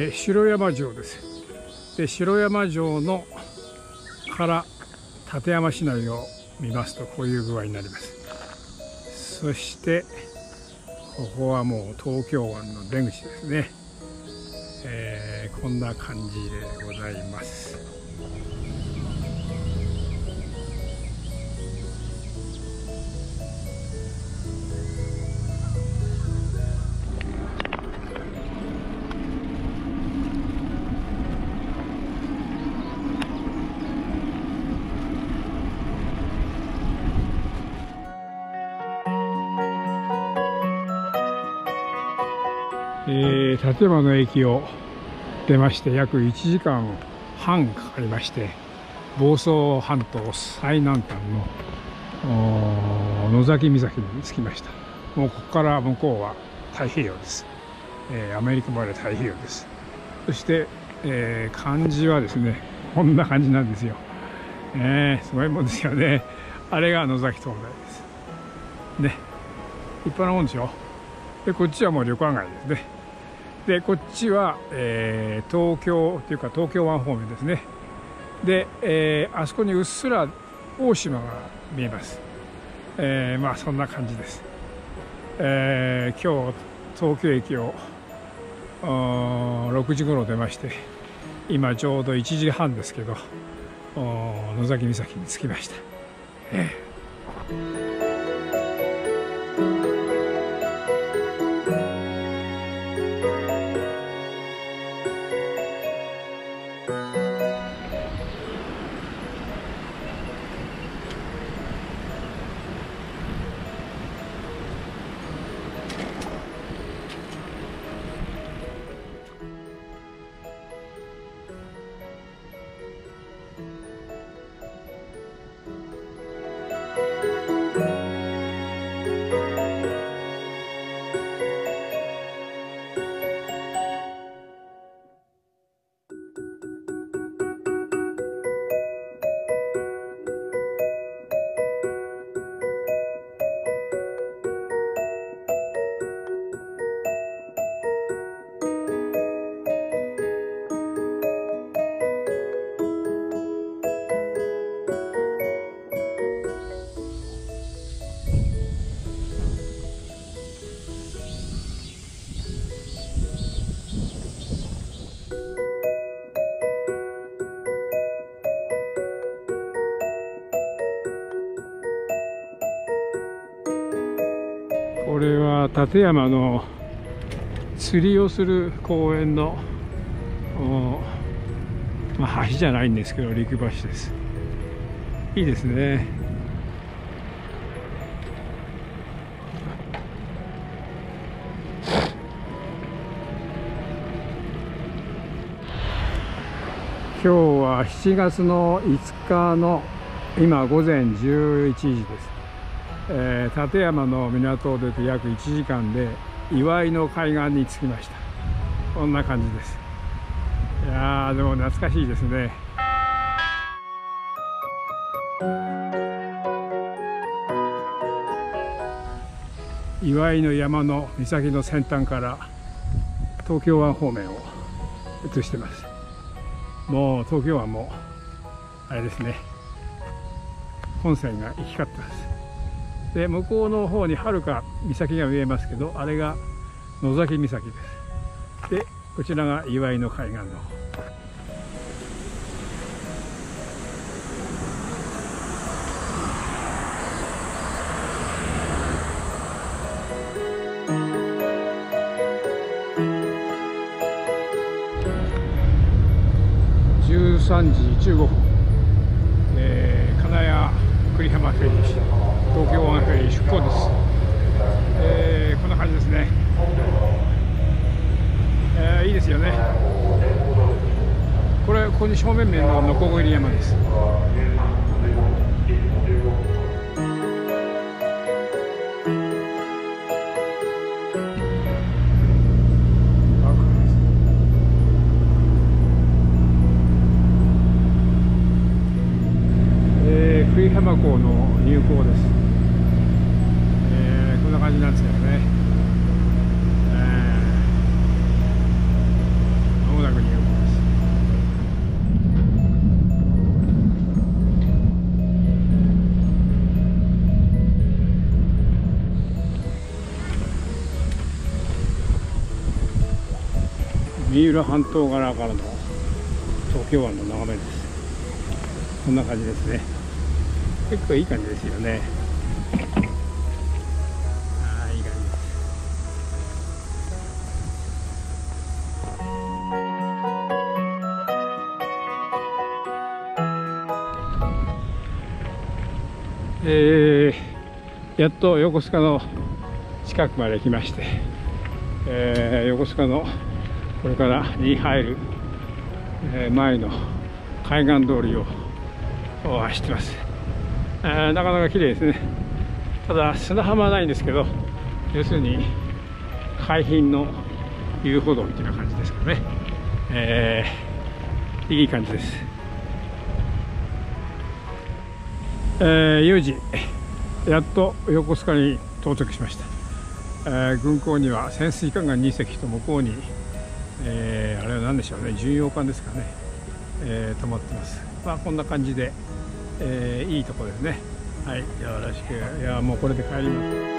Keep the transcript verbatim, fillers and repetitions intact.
えー、城山城です。で城山城のから館山市内を見ますとこういう具合になります。そしてここはもう東京湾の出口ですね。えー、こんな感じでございます。えー、館山の駅を出まして約いちじかんはんかかりまして、房総半島最南端の野崎岬に着きました。もうここから向こうは太平洋です。えー、アメリカまで太平洋です。そして、えー、漢字はですねこんな感じなんですよ。えー、すごいもんですよね。あれが野崎灯台ですね。立派なもんでしょ。でこっちはもう旅館街ですね。でこっちは、えー、東京というか東京湾方面ですね。で、えー、あそこにうっすら大島が見えます。えー、まあそんな感じです。えー、今日東京駅をろくじごろ出まして、今ちょうどいちじはんですけど野崎岬に着きました。えーこれは館山の釣りをする公園の、まあ、橋じゃないんですけど陸橋です。いいですね。今日はしちがつのいつかの今午前じゅういちじです。えー、館山の港を出て約いちじかんで岩井の海岸に着きました。こんな感じです。いやーでも懐かしいですね。岩井の山の岬の先端から東京湾方面を映してます。もう東京湾もあれですね、本線が行き交ってます。で向こうの方にはるか岬が見えますけど、あれが野崎岬です。でこちらが岩井の海岸の方。じゅうさんじじゅうごふん、えー、金谷栗浜フェリー、東京湾フェリー出港です。えー、こんな感じですね。えー、いいですよね。これここに正面面のノコギリ山です。栗浜港の入港です。えー、こんな感じなんですけどね。えー、まもなく入港です。三浦半島側からの東京湾の眺めです。こんな感じですね。結構いい感じですよね。ああ、いい感じです。えー、やっと横須賀の近くまで来まして、えー、横須賀のこれからに入る、えー、前の海岸通りを走ってます。えー、なかなか綺麗ですね。ただ砂浜はないんですけど、要するに海浜の遊歩道みたいな感じですかね。えー、いい感じです。えー、よじやっと横須賀に到着しました。えー、軍港には潜水艦がに隻と向こうに、えー、あれは何でしょうね、巡洋艦ですかね、えー、止まってます。まあこんな感じで、えー、いいところですね。はい、よろしく。いやもうこれで帰ります。